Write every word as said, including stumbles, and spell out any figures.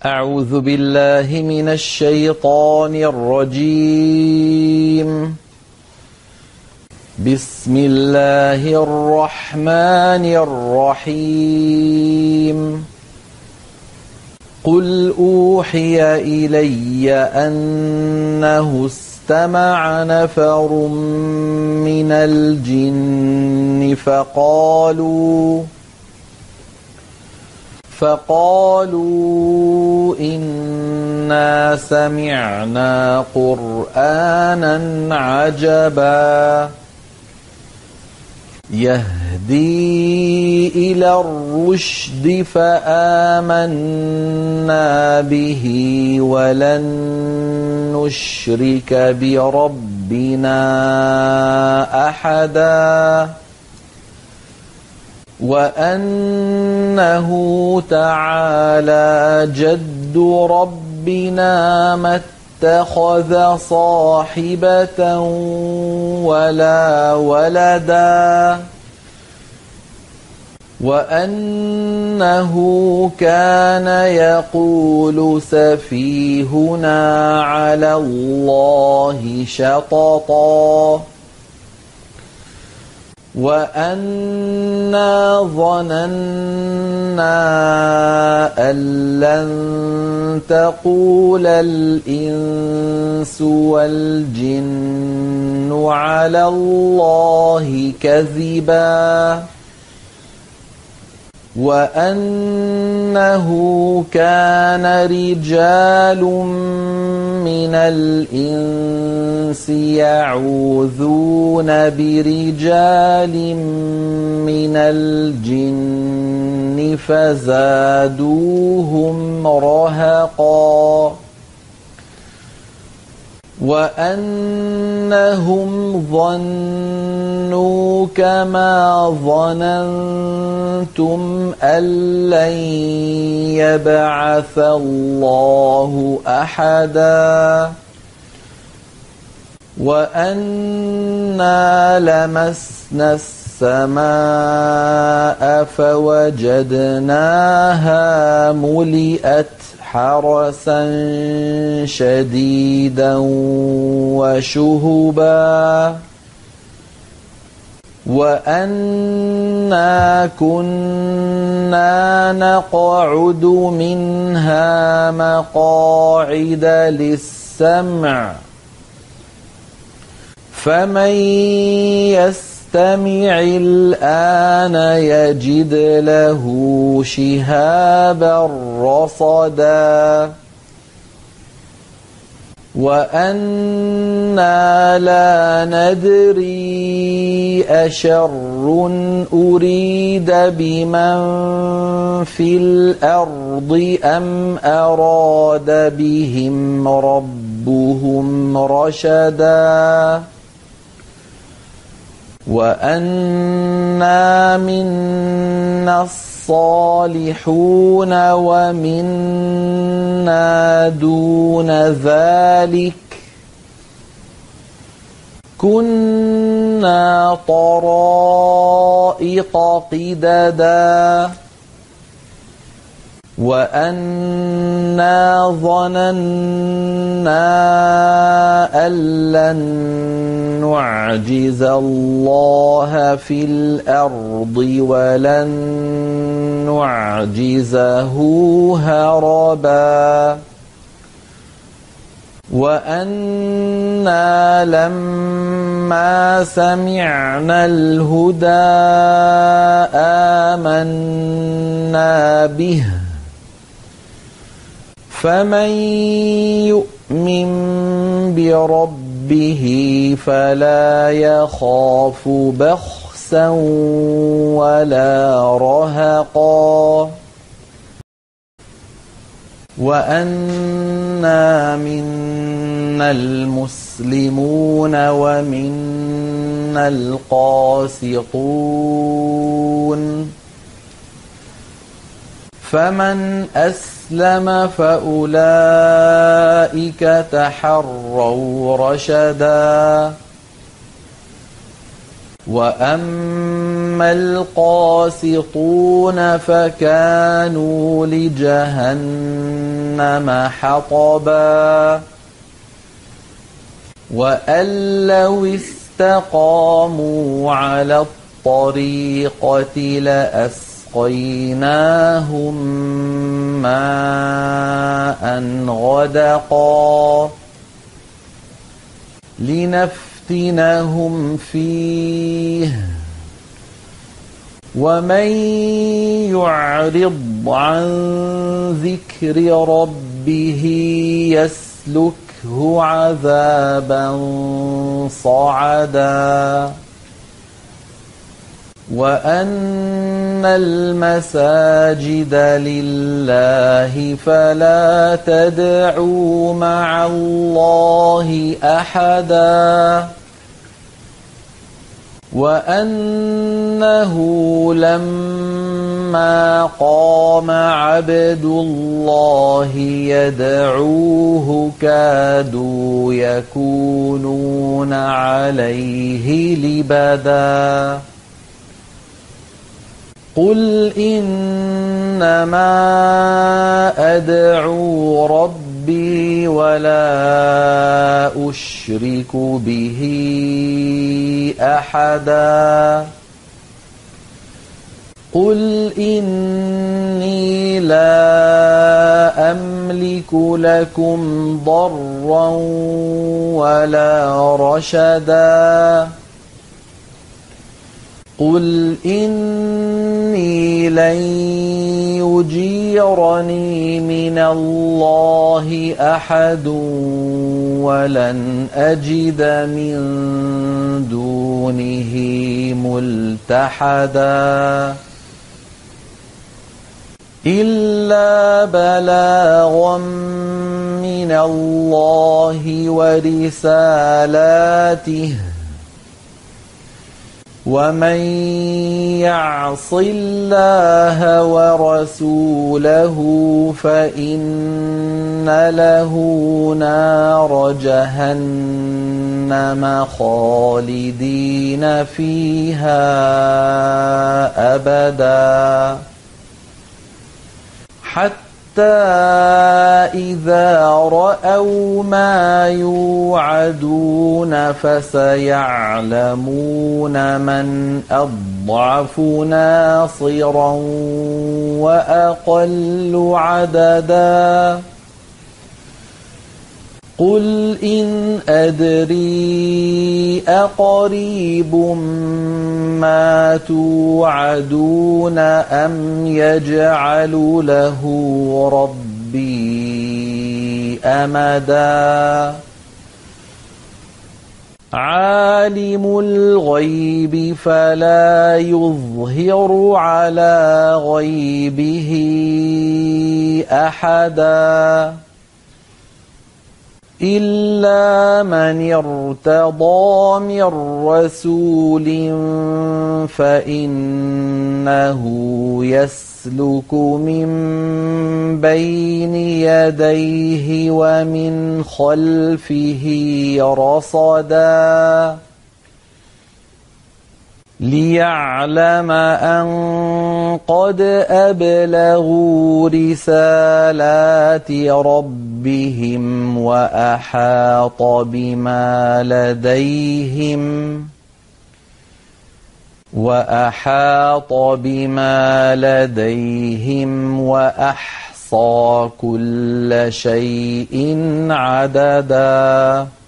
أعوذ بالله من الشيطان الرجيم. بسم الله الرحمن الرحيم. قل أوحي إلي أنه استمع نفر من الجن فقالوا فقالوا إنا سمعنا قرآنا عجبا يهدي إلى الرشد فآمنا به ولن نشرك بربنا أحدا وأنه تعالى جد ربنا ما اتخذ صاحبة ولا ولدا وأنه كان يقول سفيهنا على الله شططا وأنا ظننا أن لن تقول الإنس والجن على الله كذبا وأنه كان رجال من الإنس يعوذون برجال من الجن فزادوهم رهقا وأنهم ظنوا كما ظننتم أن لن يبعث الله أحدا وأنا لمسنا السماء فوجدناها ملئت حرسا شديدا وشهبا وأنا كنا نقعد منها مقاعد للسمع فمن يستمع الآن يجد له شهابا رصدا وأنا لا ندري أشر أريد بمن في الأرض أم أراد بهم ربهم رشدا وأنا منا الصالحون ومنا دون ذلك كنا طرائق قددا وأنا ظننا أن لن نعجز الله في الأرض ولن نعجزه هربا وأنا لما سمعنا الهدى آمنا به فمن يؤمن بربه فلا يخاف بخسا ولا رهقا وأنا منا المسلمون ومنا القاسطون فمن أسلم فأولئك تحروا رشدا وأما فأما القاسطون فكانوا لجهنم حطبا وأن لو استقاموا على الطريقة لأسقيناهم ماء غدقا لنفتنهم فيه ومن يعرض عن ذكر ربه يسلكه عذابا صعدا وأن المساجد لله فلا تدعوا مع الله أحدا وأنه لما قام عبد الله يدعوه كادوا يكونون عليه لبدا قل إنما أدعو ربي ولا أشرك به أحدا قل إني لا أملك لكم ضرا ولا رشدا قل إني لن يجيرني من الله أحد ولن أجد من دونه ملتحدا إلا بلاغا من الله ورسالاته ومن يعص الله ورسوله فإن له نار جهنم خالدين فيها أبدا حتى إذا رأوا ما يوعدون فسيعلمون من أضعف ناصرا وأقل عددا قل إن أدري أقريب ما توعدون أم يجعل له ربي أمدا عالم الغيب فلا يظهر على غيبه أحدا إلا من ارتضى من رسول فإنه يسلك من بين يديه ومن خلفه رصدا ليعلم أن قد أبلغوا رسالات ربهم وأحاط بما لديهم وأحاط بما لديهم وأحصى كل شيء عددا